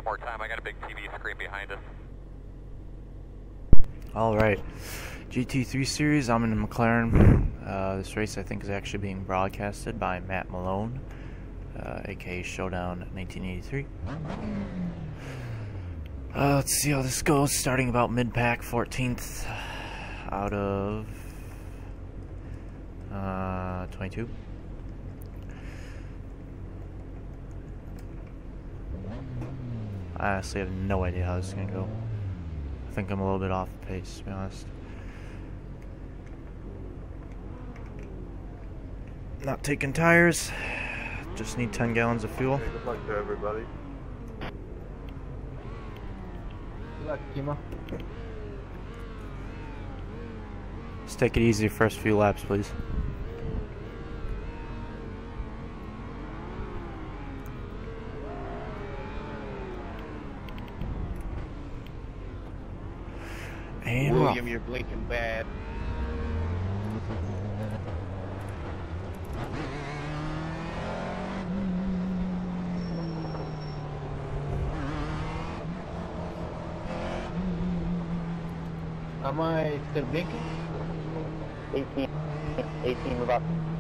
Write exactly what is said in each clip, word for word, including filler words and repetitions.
one more time. I got a big T V screen behind us. All right, G T three Series. I'm in the McLaren. Uh, this race I think is actually being broadcasted by Matt Malone, uh, aka Showdown nineteen eighty-three. Uh, let's see how this goes. Starting about mid-pack, fourteenth out of uh, twenty-two. I honestly have no idea how this is gonna go. I think I'm a little bit off the pace, to be honest. Not taking tires. Just need ten gallons of fuel. Hey, good luck to everybody. Good luck, Kima. Let's take it easy first few laps, please. And William, you're blinking bad. Am I still blinking? eighteen, eighteen about.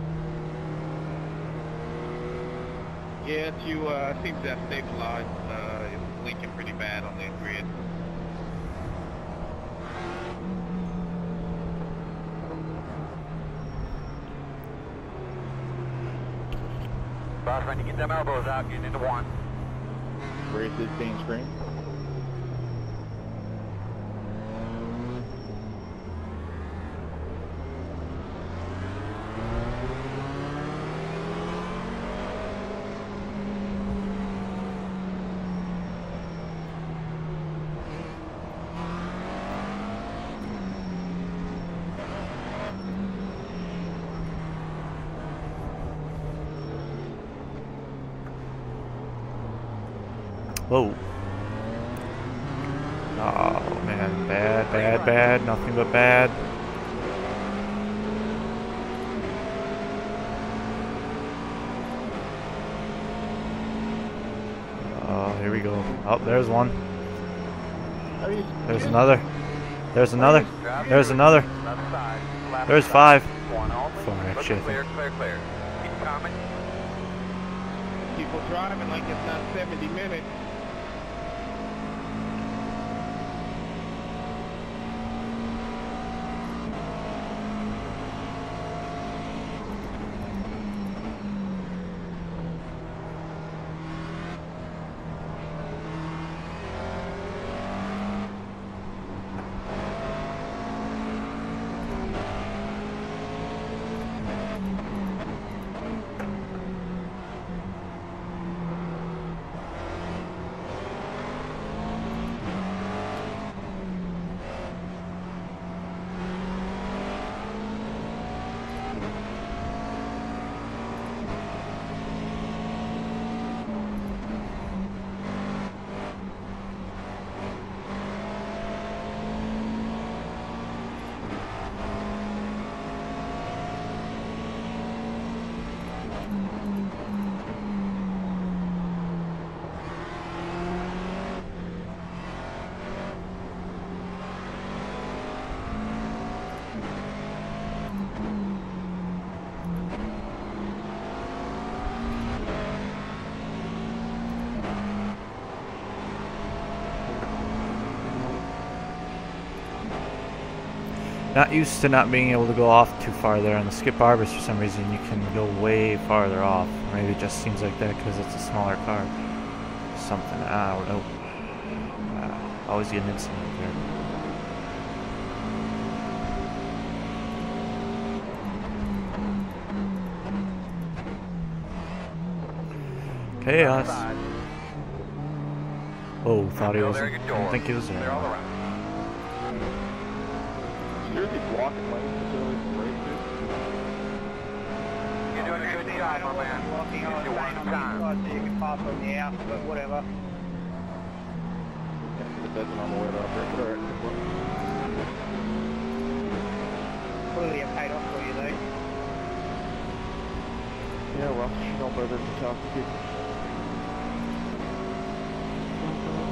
Yes, you uh, seem to have stabilized. Uh, it was blinking pretty bad on the grid. Boss, trying to get them elbows out, getting into one. Where is this being screened? Whoa. Oh man, bad, bad, bad, nothing but bad. Oh, here we go. Oh, there's one. There's another. There's another. There's another. There's five. Four, shit. Clear, clear, clear. Keep coming. People driving like it's not seventy minutes. Not used to not being able to go off too far there. On the skip arbors, for some reason, you can go way farther off. Maybe it just seems like that because it's a smaller car. Something, I don't know. Uh, always get an incident there. Chaos. Oh, thought he was. I didn't think he was there. Seriously blocking lanes facilities and races? You're doing a good job, my man. Walking on, You saying want on time. the side so you can pass on the out, but whatever. It doesn't on the way up there, but alright. Clearly it paid off for you though. Yeah, well, you don't better than talk to people.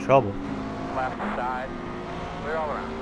Trouble. Left side. Clear all around.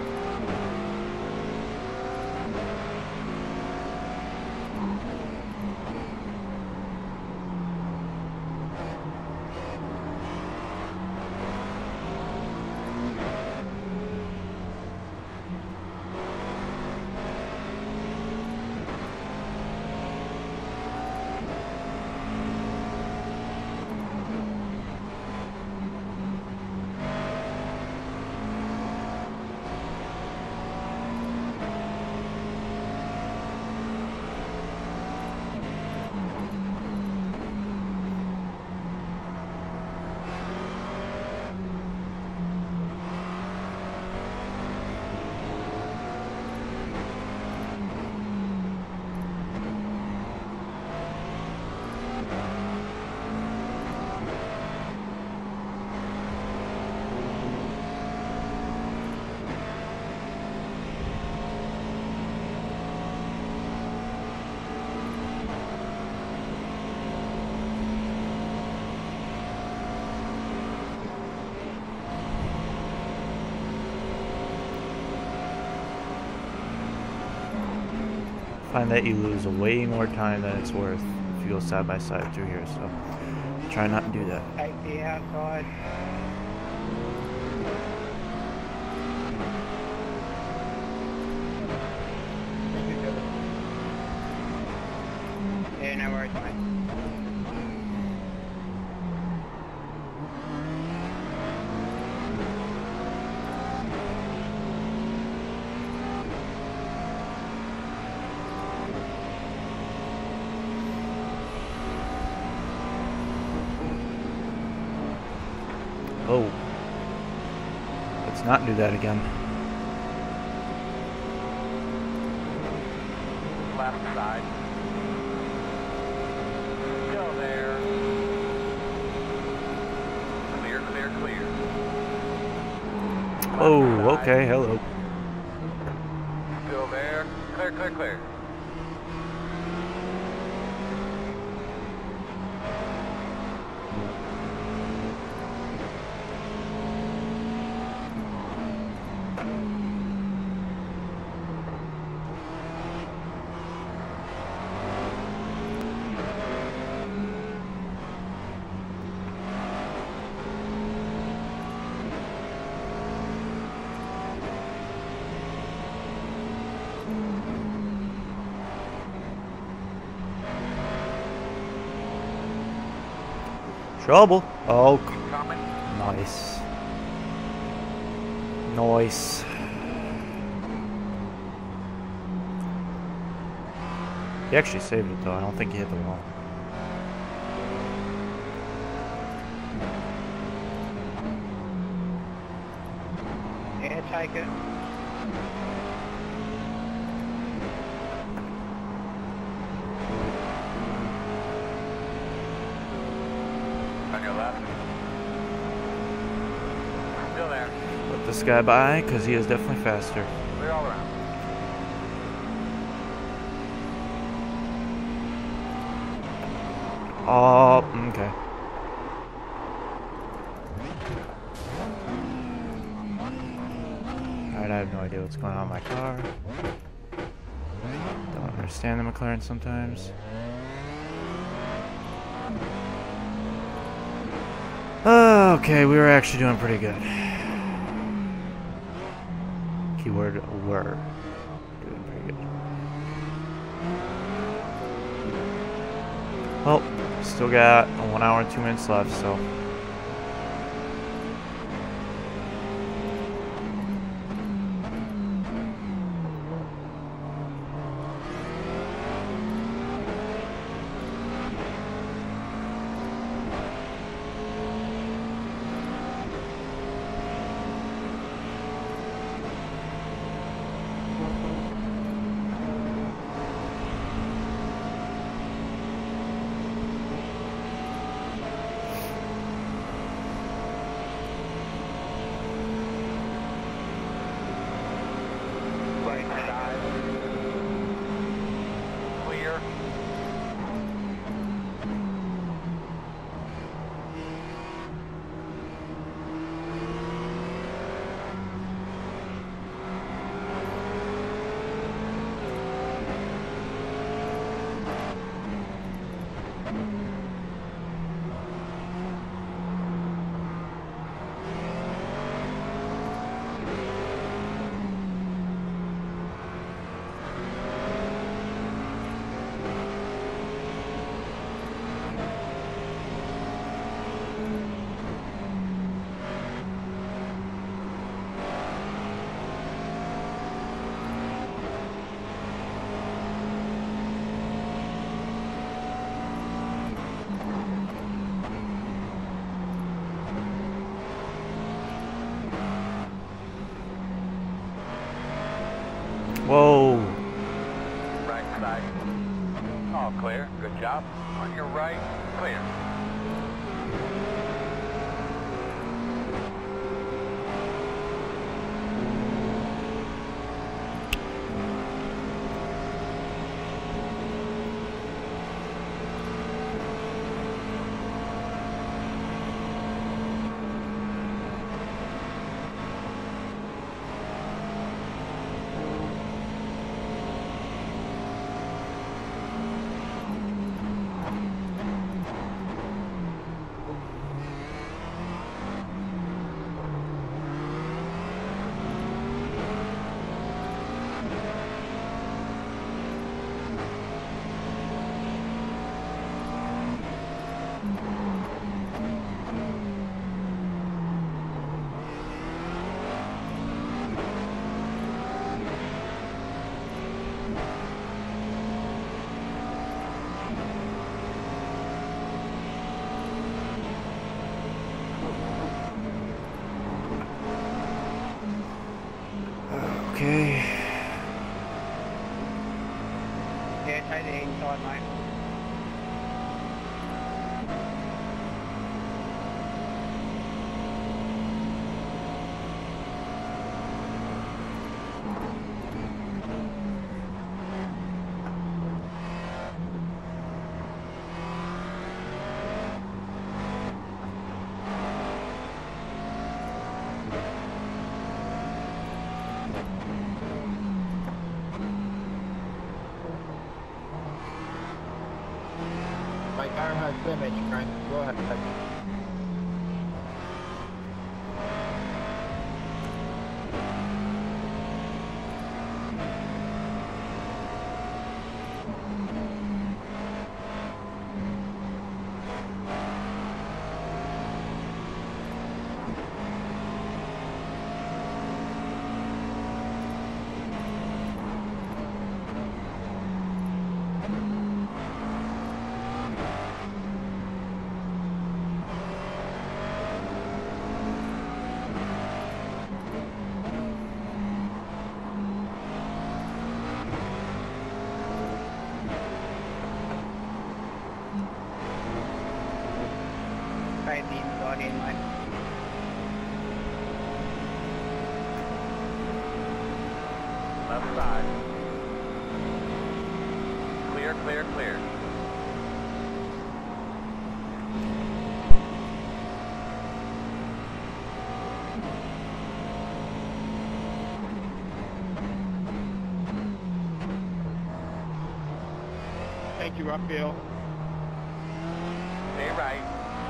Find that you lose way more time than it's worth if you go side by side through here, so try not to do that. Take the outside. Yeah, no worries, mate. Oh. Let's not do that again. Left side. Still there. Clear, clear, clear. Left Oh, side. okay, hello. Still there. Clear, clear, clear. Trouble. Oh, Coming. nice. Nice. He actually saved it though. I don't think he hit the wall. Yeah, take it. On your left. Still there. Let this guy by, because he is definitely faster. Clear all around. Oh, okay. Alright, I have no idea what's going on in my car. Don't understand the McLaren sometimes. Okay, we were actually doing pretty good. Keyword were doing pretty good. Well, still got one hour and two minutes left, so. Whoa. Right side. All clear. Good job. On your right, clear. Okay. Yeah, take the inside, mate. My car has damage, Frank. Go ahead. Take the inside in, mate. Left side. Clear, clear, clear. Thank you, uphill. Stay right.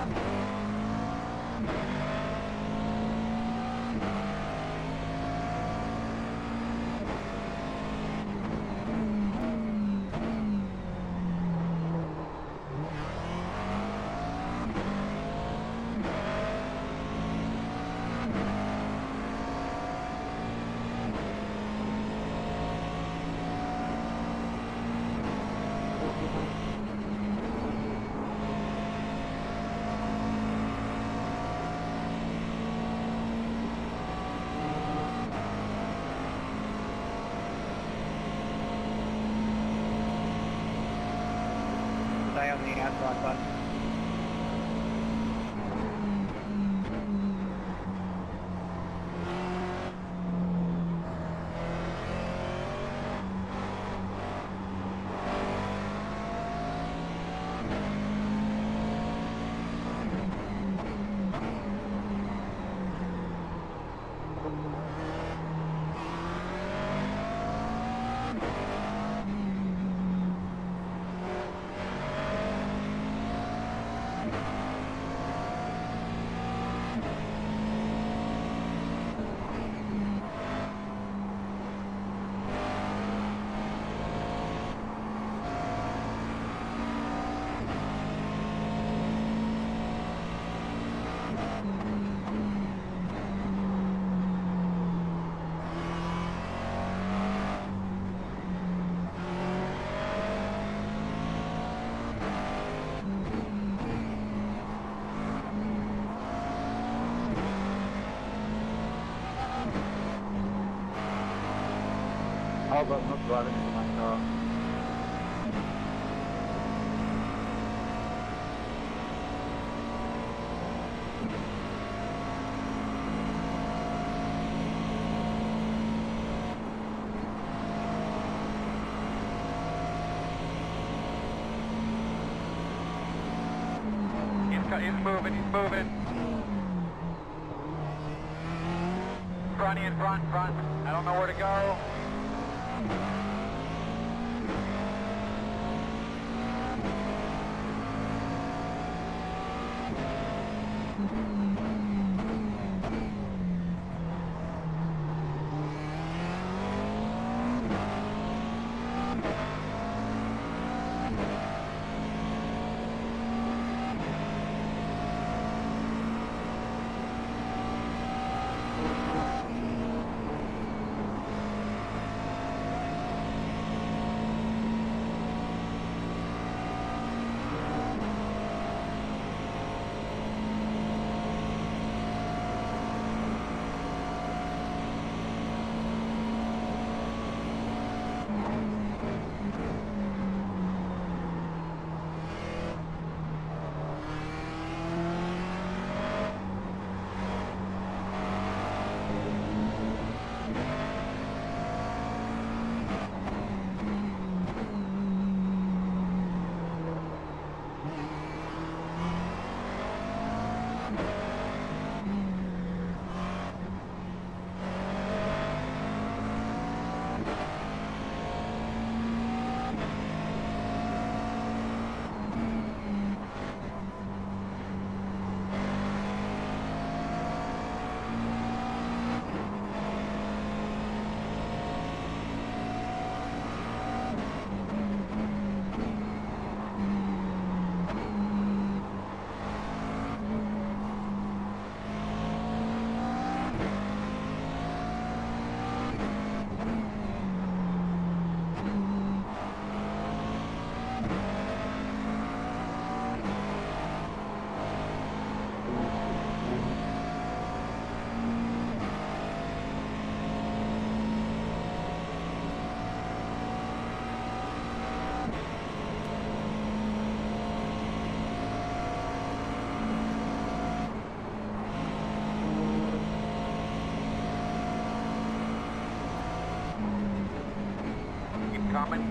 Stay on the outside, bud. How about not driving into my car? He's moving, he's moving. Front, in front, front. I don't know where to go. Coming.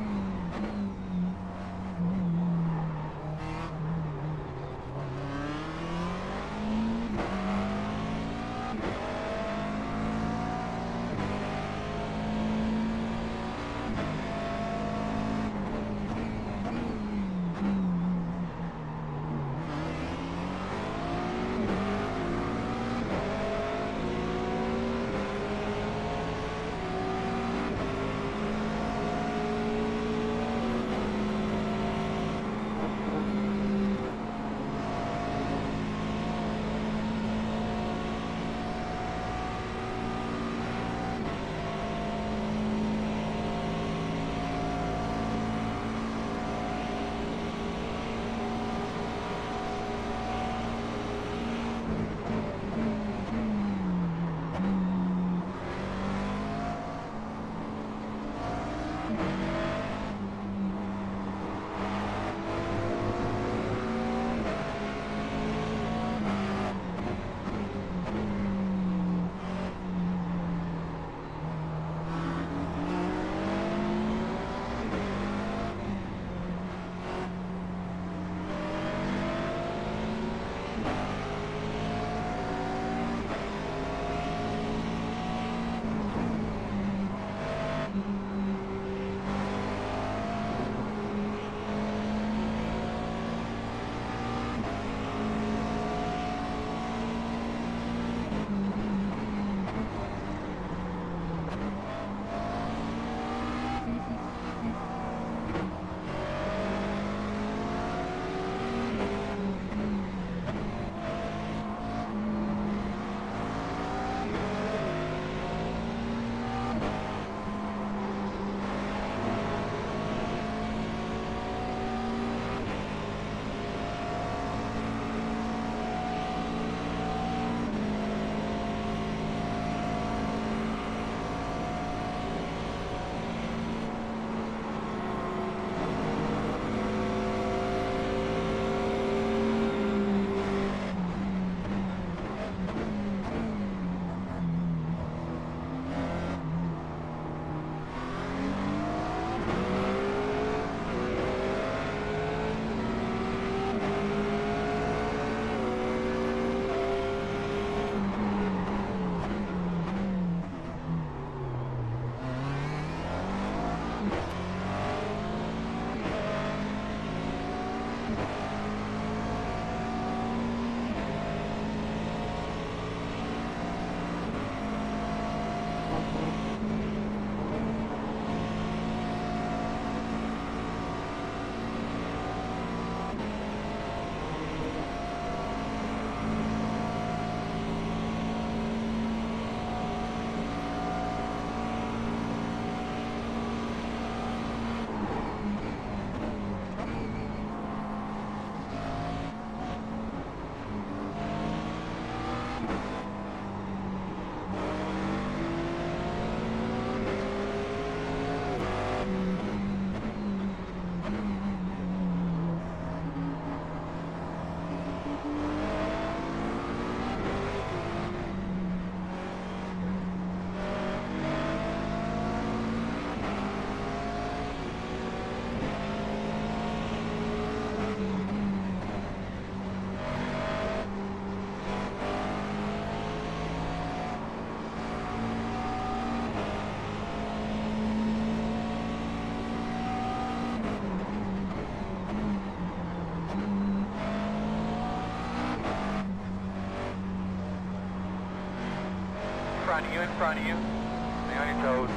you, in front of you. Stay on your toes.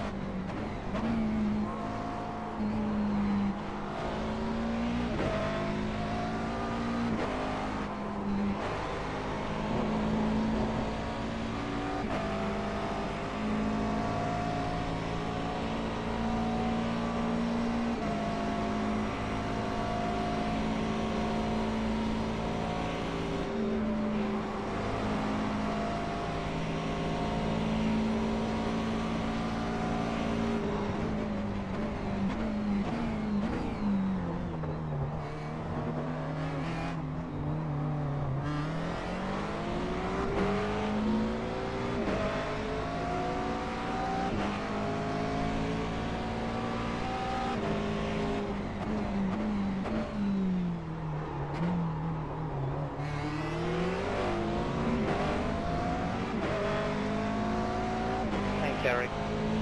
Thanks, Eric.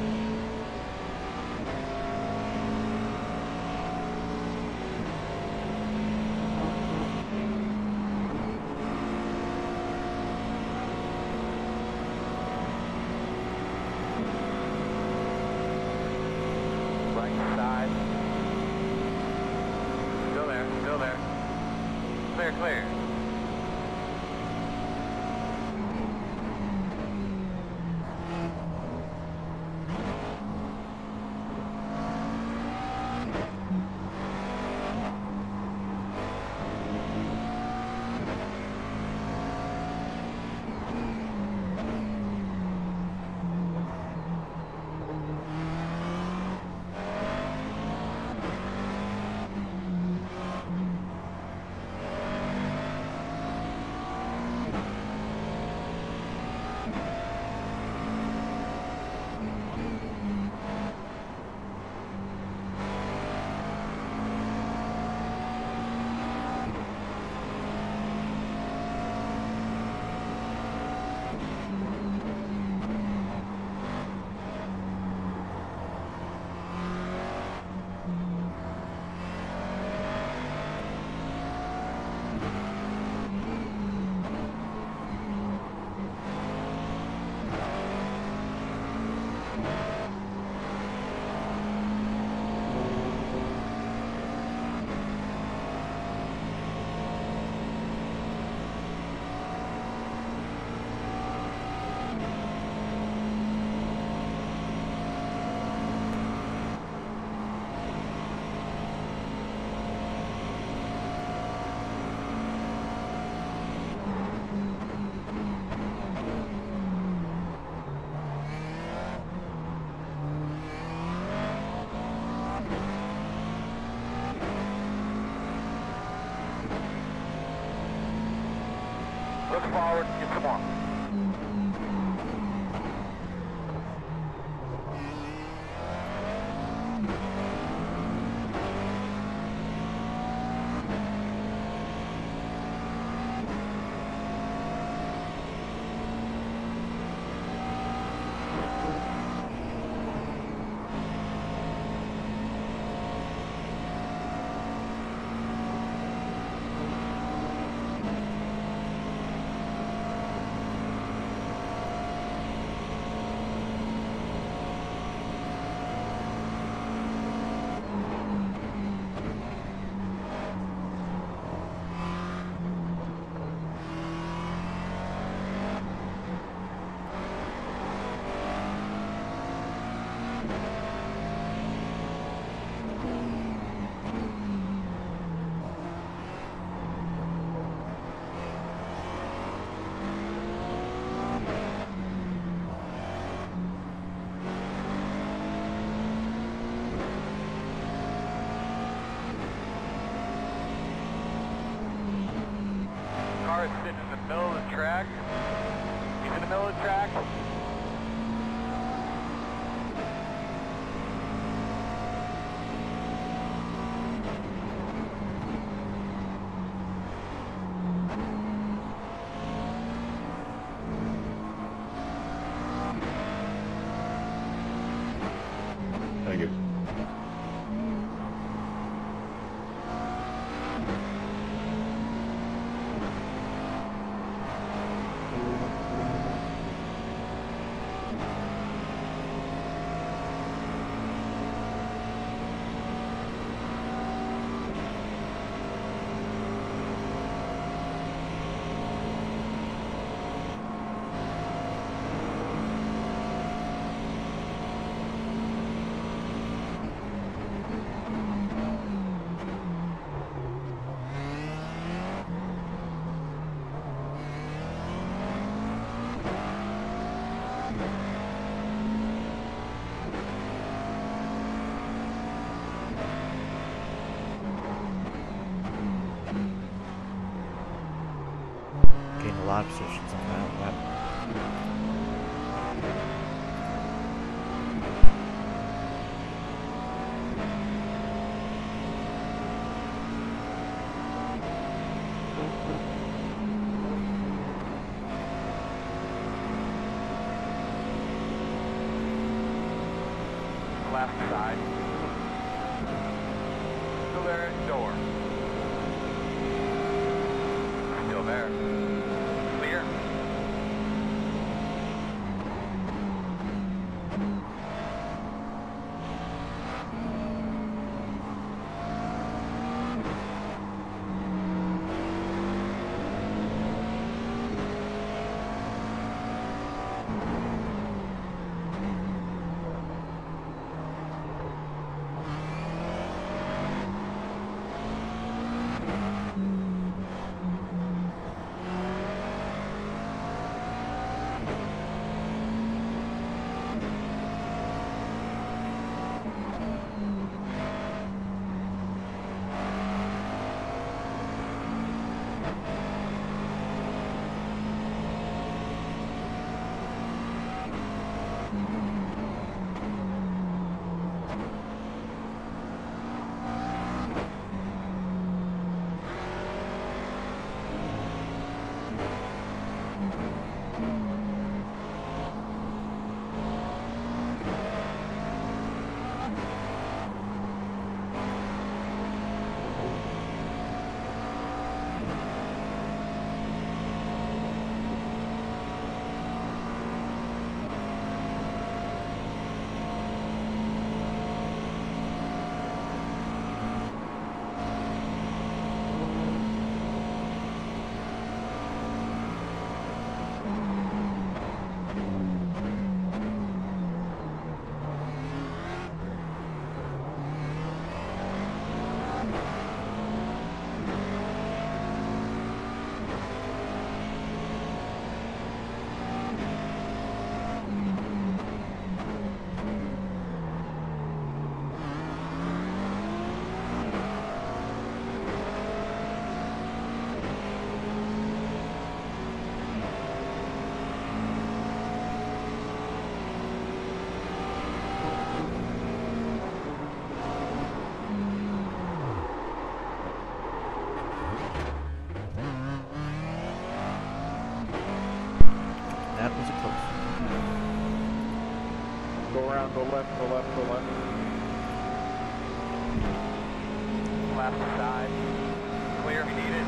Right side. Still there, still there. Clear, clear. Look forward, get some more. lot of positions on that lap. Left side. Still there at door. Still there. Clear. That was a close one. Go around, go left, go left, go left. Left side. Clear if you need it.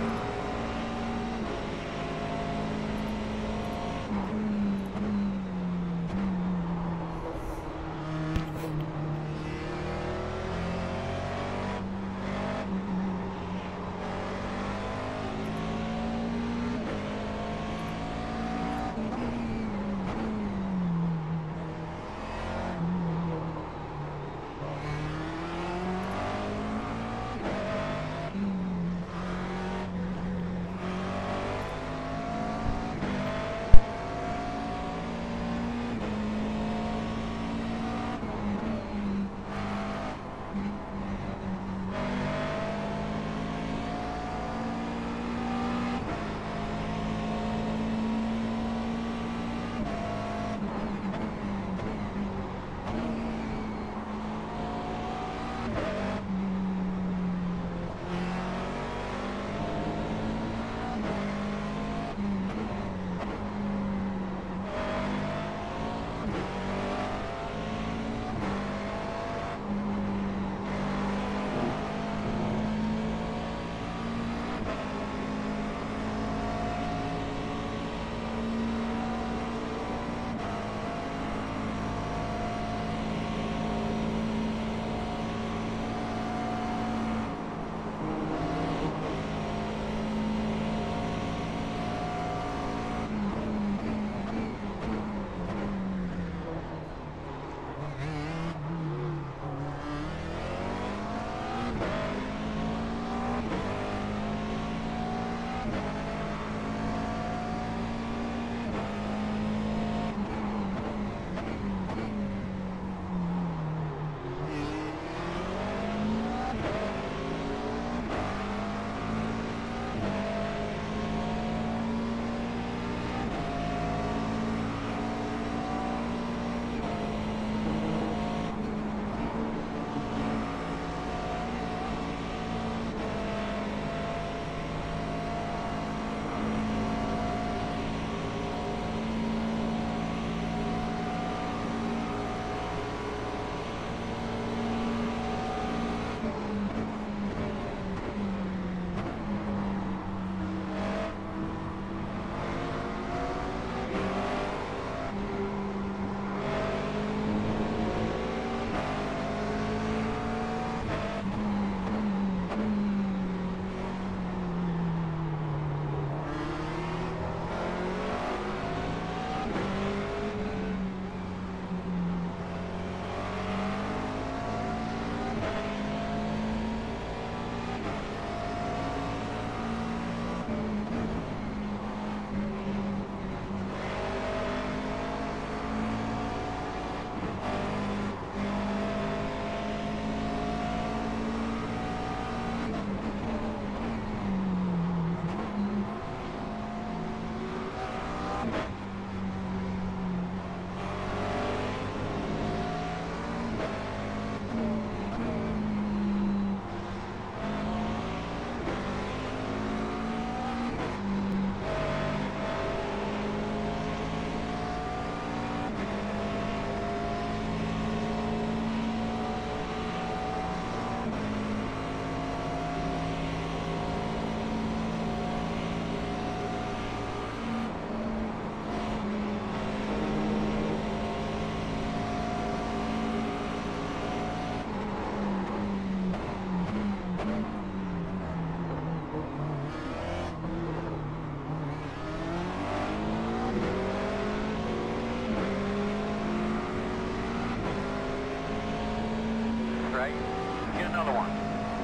right. Get another one.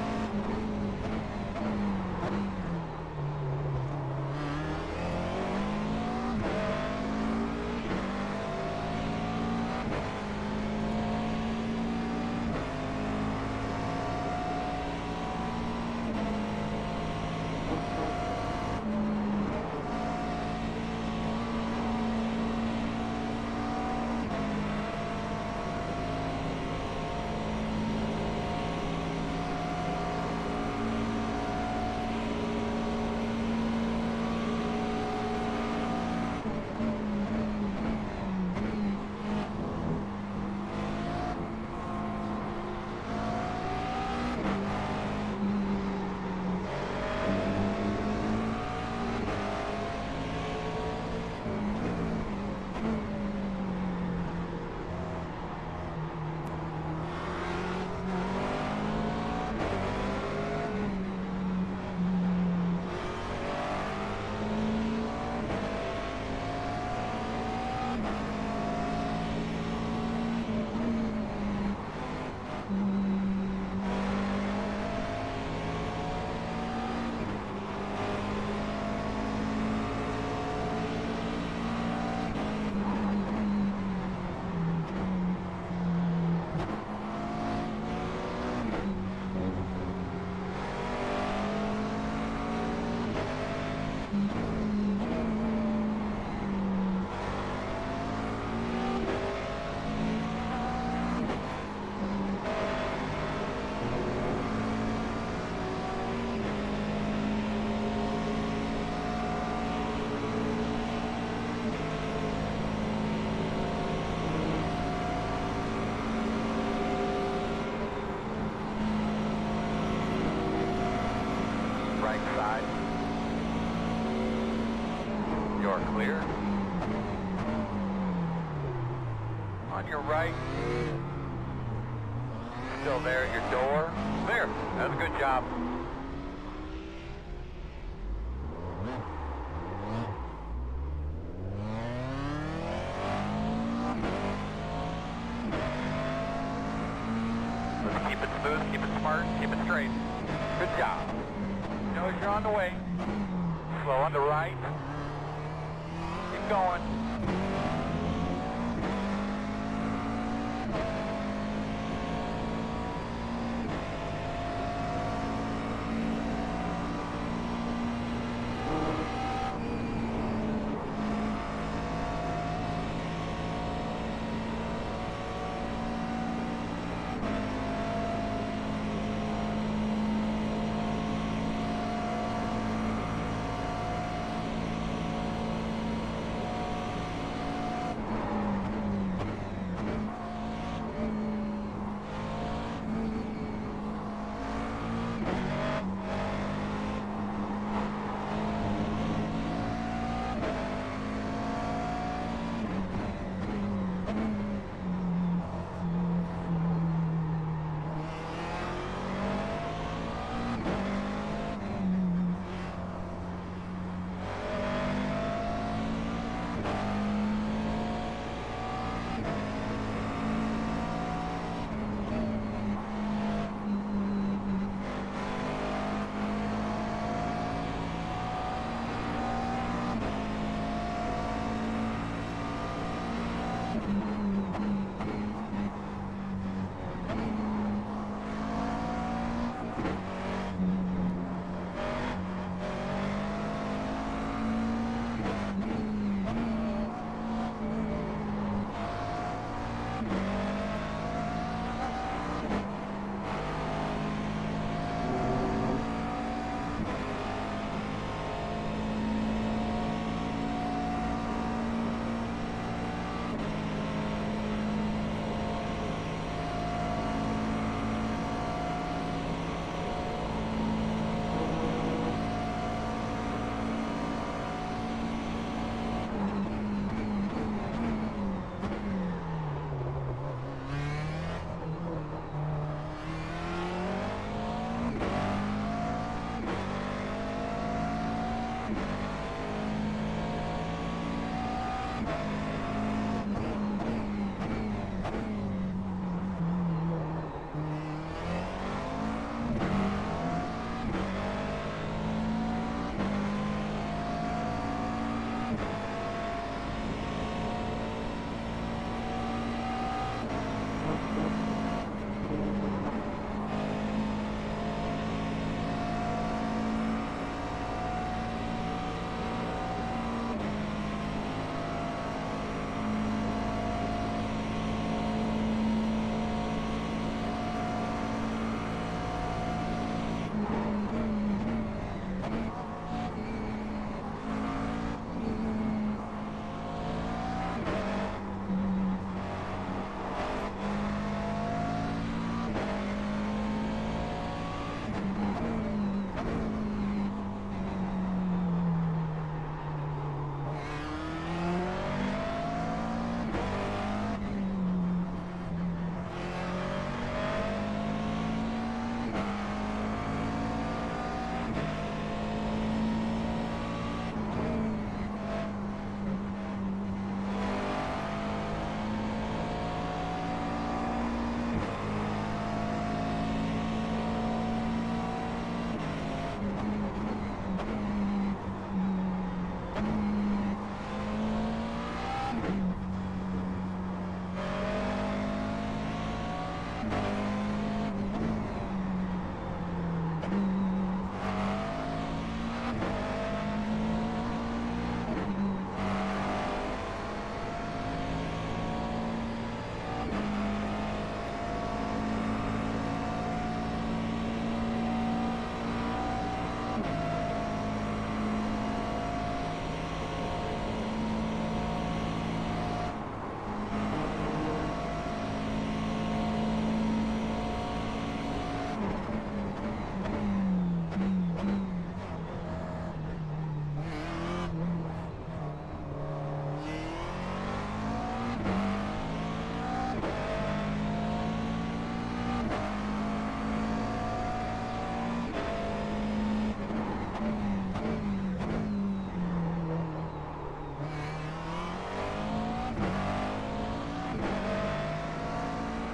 Right side. You're clear. On your right. Still there at your door. There. That was a good job. Keep it smooth, keep it smart, keep it straight. Good job. Know you're on the way. Slow on the right. Keep going.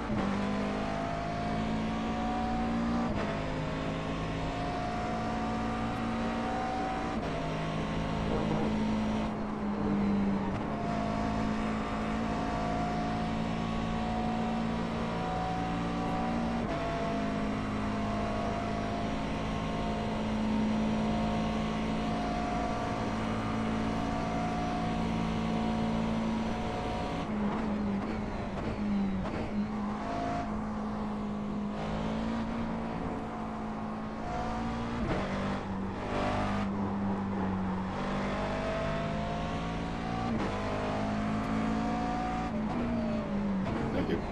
Thank you.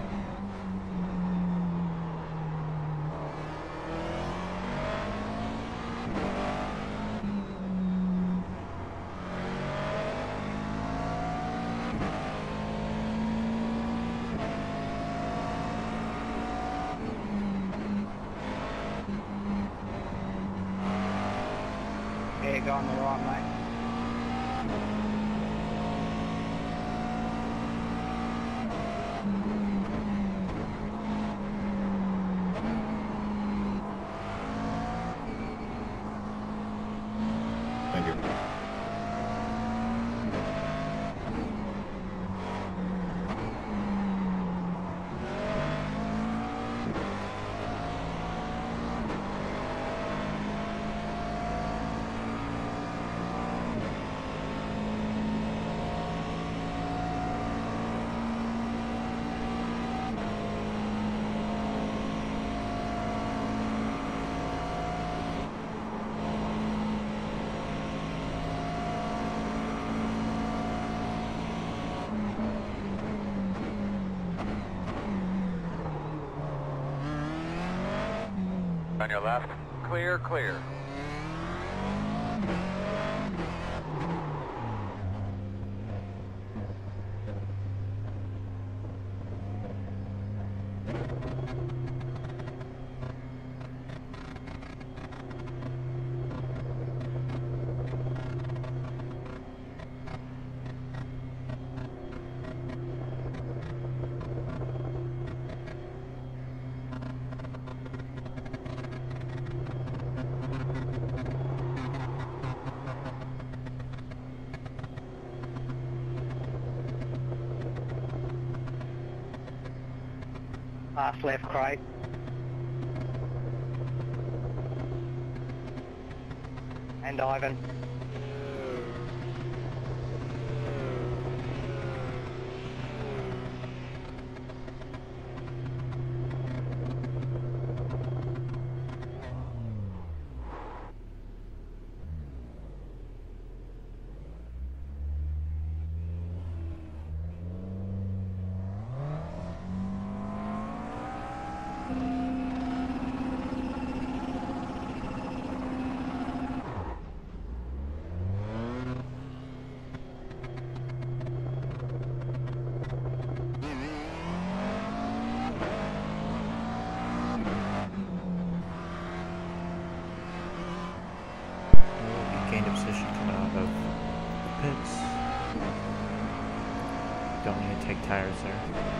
Yeah, go on the right, mate. Thank you. On your left. Clear, clear. Half left, Craig. And Ivan. Gained a position coming out of pits. Don't need to take tires there.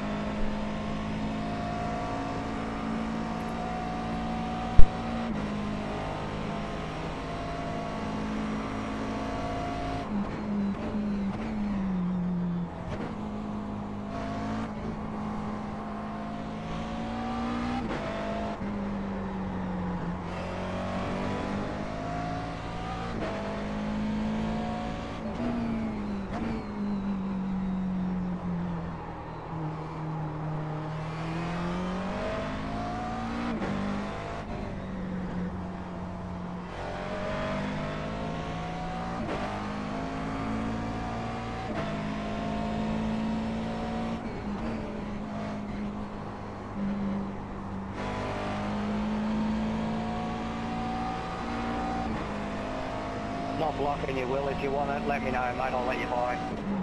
Not blocking you, Will. If you want it, let me know, mate. I'll let you by.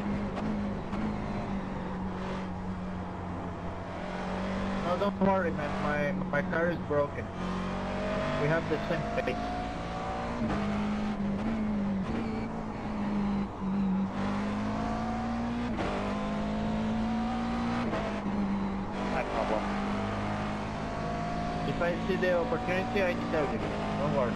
No, don't worry, man. My my car is broken. We have the same pace. No problem. if I see the opportunity, I tell you. Don't worry.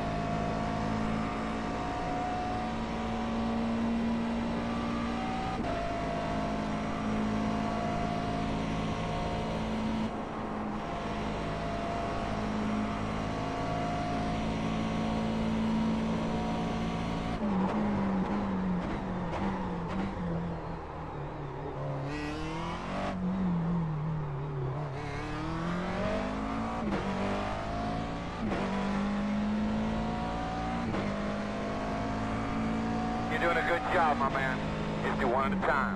You're doing a good job, my man. Just do one at a time.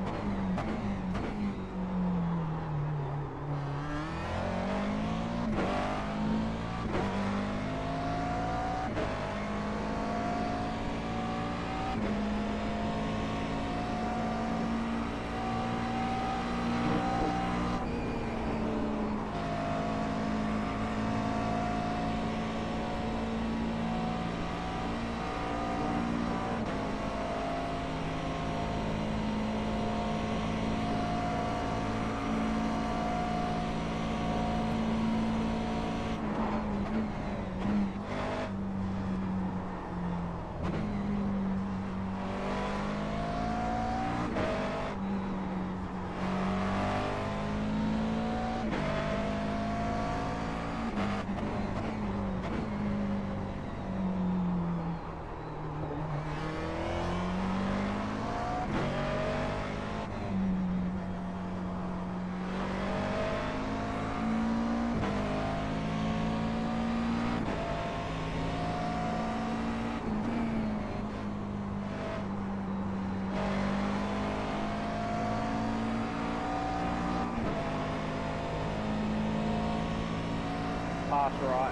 Pass right.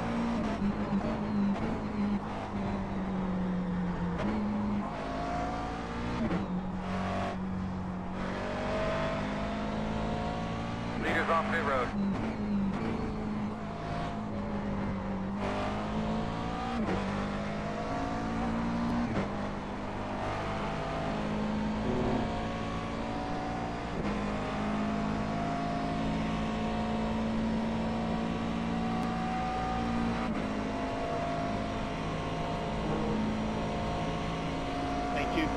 Leaders off pit road. Thank you.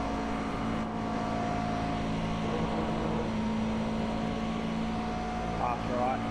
Pass right.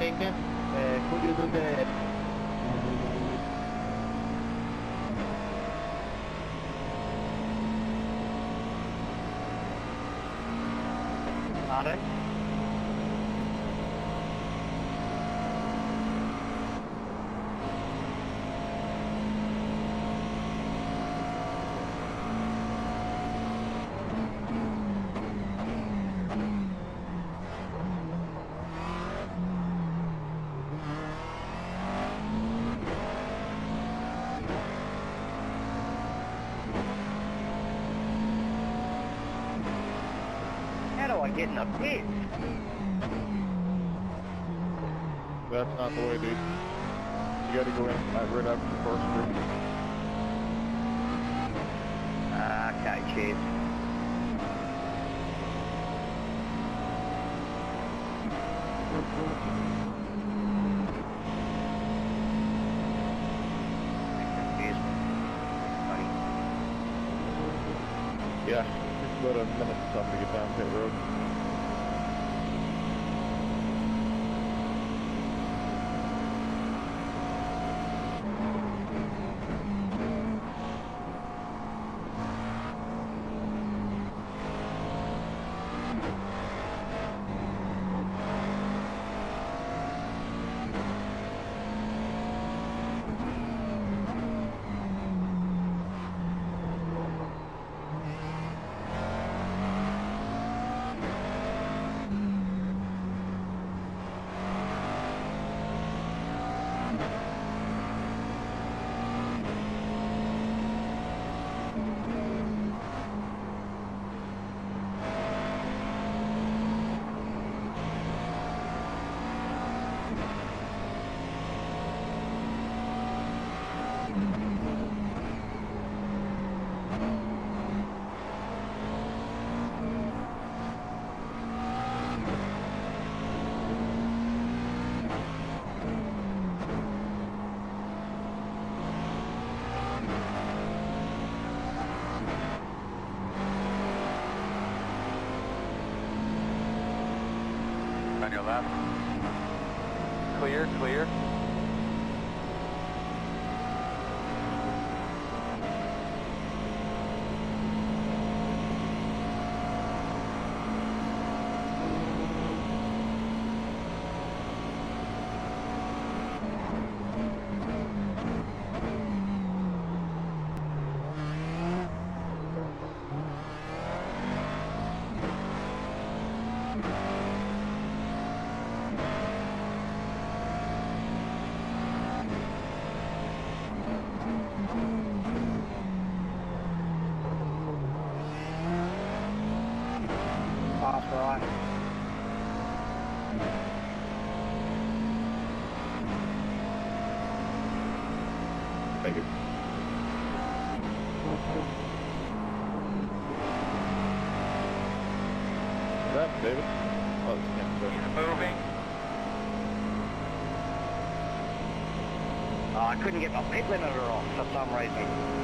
taken. Uh, could you do the... Pardon? How do I get in the pit? That's not the way, dude. You gotta go in right right after the first group. Okay, cheers. Yeah, it's about a minute or something to get down pit road. On your left. Clear, clear. Pass right. Thank you. Is that David? Oh, it's him. He's moving. Oh, I couldn't get my pit limiter off for some reason.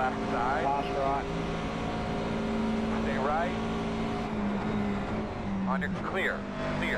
left side. Pass right. Stay right. On your clear. Clear.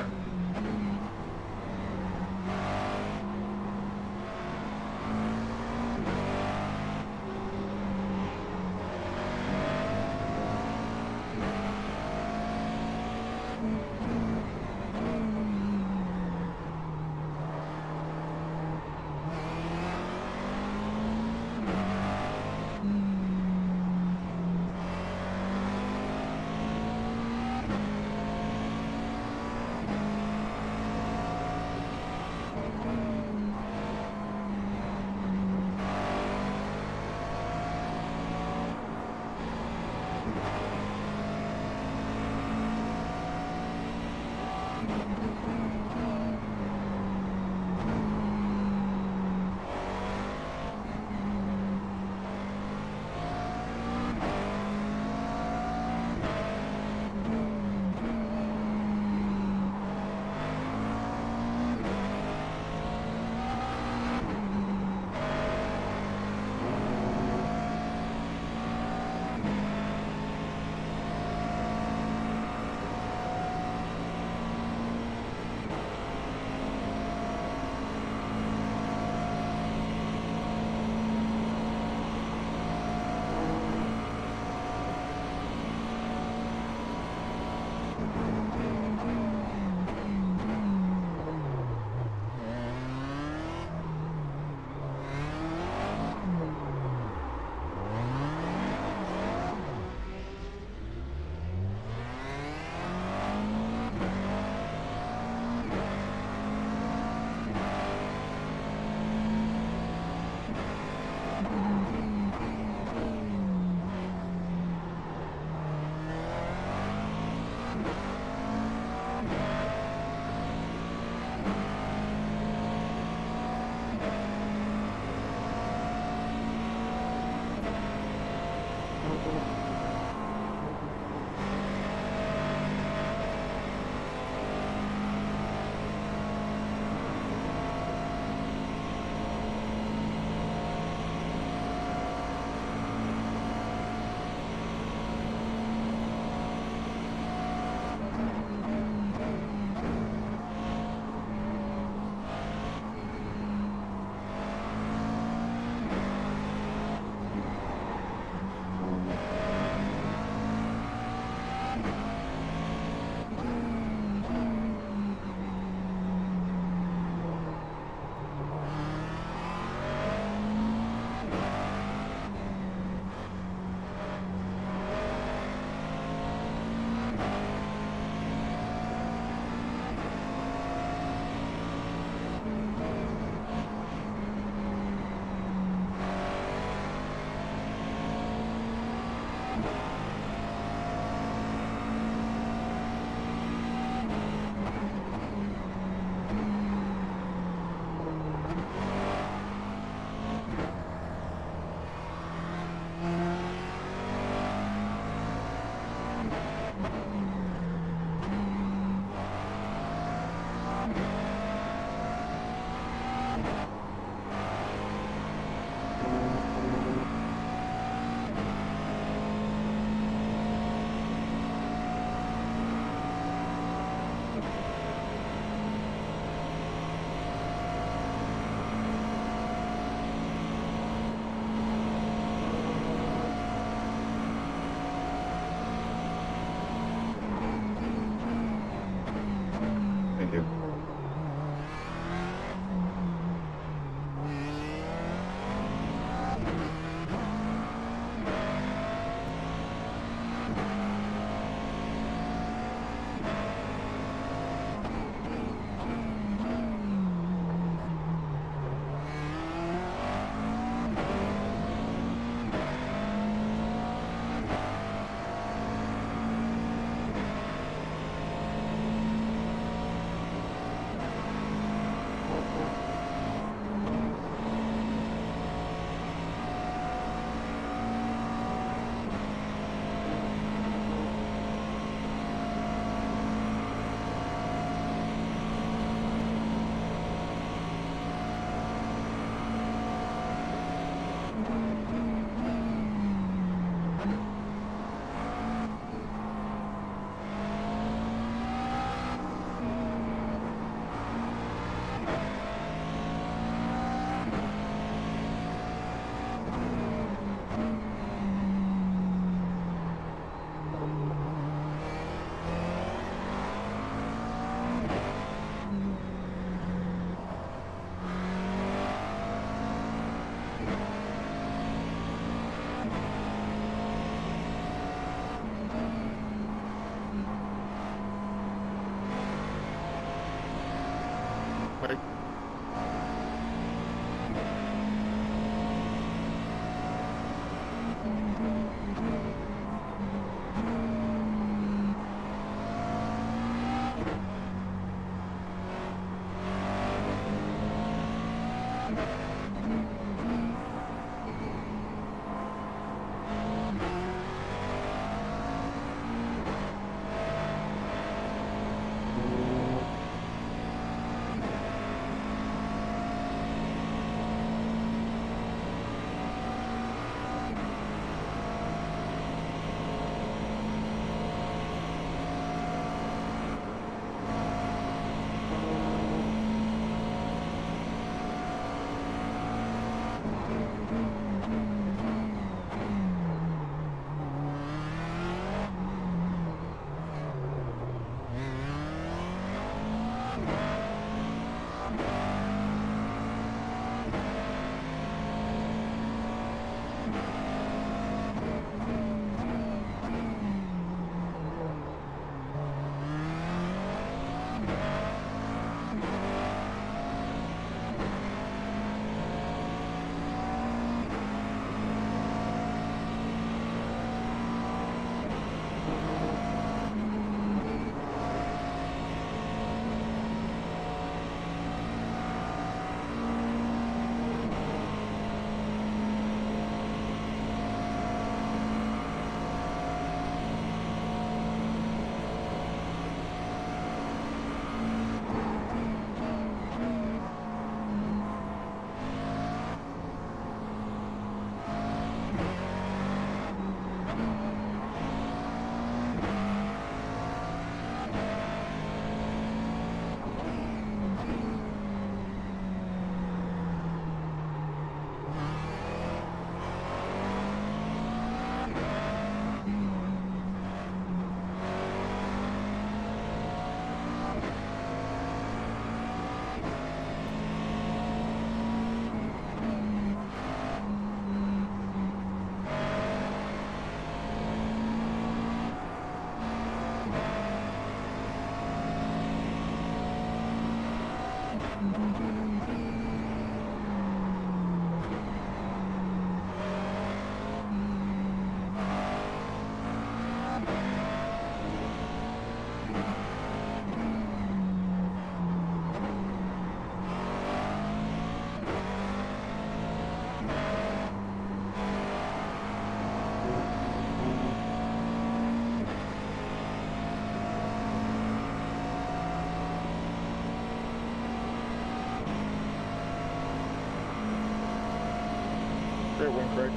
Great win, Craig.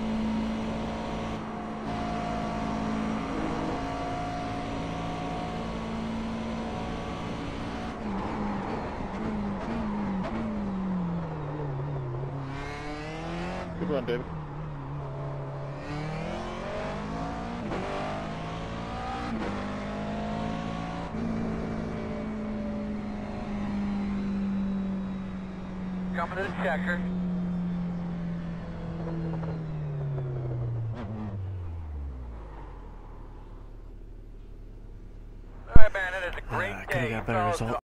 Good run, David. Coming to the checker. All right, man, it is a great Uh, day. could have got a better So- result.